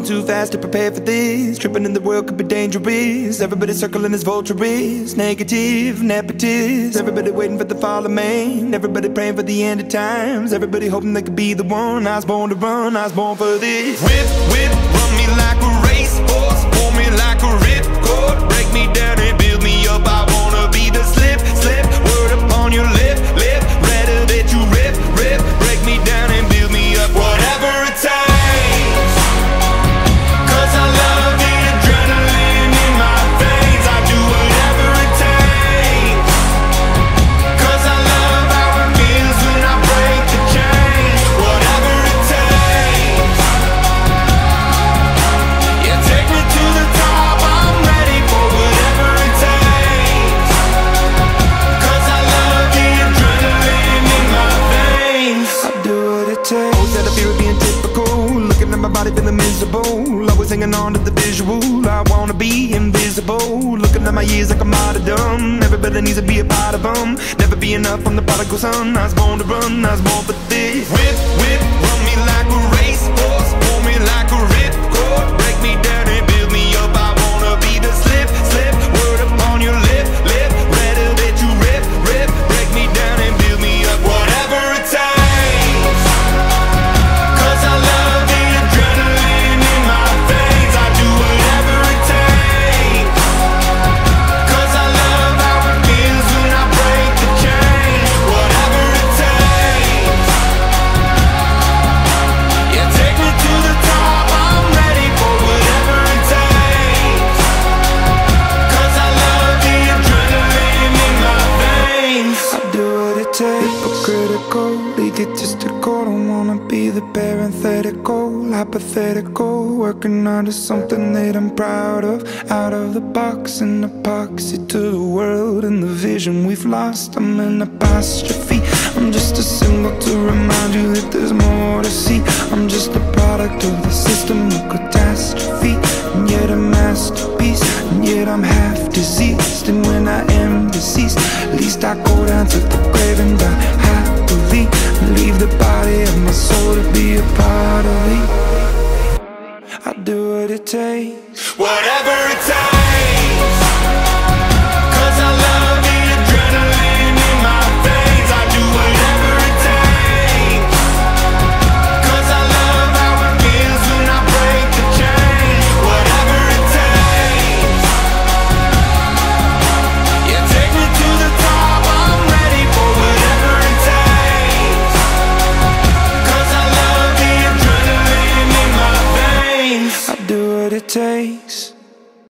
too fast to prepare for this. Tripping in the world could be dangerous. Everybody circling as vultures. Negative, nepotist. Everybody waiting for the fall of man. Everybody praying for the end of times. Everybody hoping they could be the one. I was born to run, I was born for this. Whip, whip, run me like a racehorse. Pull me like a ripcord. Break me down and build me up. I wanna be the slip, slip. Word upon your lip, lip. Rather that you rip, rip. Break me down and build me up. Whatever it takes. 'Cause I love the adrenaline in my veins. I do whatever it takes. 'Cause I love how it feels when I break the chains. Whatever it takes. Yeah, take me to the top. I'm ready for whatever it takes. 'Cause I love the adrenaline in my veins. I do what it takes. Always had a fear of being typical. Looking at my body feeling miserable. Always hanging on to the visual. I wanna be invisible. Looking at my years like a martyrdom. Everybody needs to be a part of them. Never be enough, I'm the prodigal son. I was born to run, I was born for this. Whip, whip, run me like a racehorse. Pull me like a ripcord. Break me down and build me up. I wanna be the slip, slip. Word upon your lip, lip. Rather that you rip, rip. Break me down and build me up. Whatever it takes. 'Cause I love the adrenaline in my veins. I do whatever it takes. 'Cause I love how it feels when I break the chains. Whatever it takes. Yeah, take me to the top. I'm ready for whatever it takes. 'Cause I love the adrenaline in my veins. I do what it takes. Hypocritical, egotistical. Don't wanna be the parenthetical, hypothetical. Working onto something that I'm proud of. Out of the box, an epoxy to the world and the vision we've lost. I'm an apostrophe. I'm just a symbol to remind you that there's more to see. I'm just a product of the system of catastrophe, and yet a masterpiece. And yet I'm half diseased, and when I am deceased, at least I go down to the grave and die happily, and leave the body of my soul to be a part of me. I do what it takes. Whatever it takes.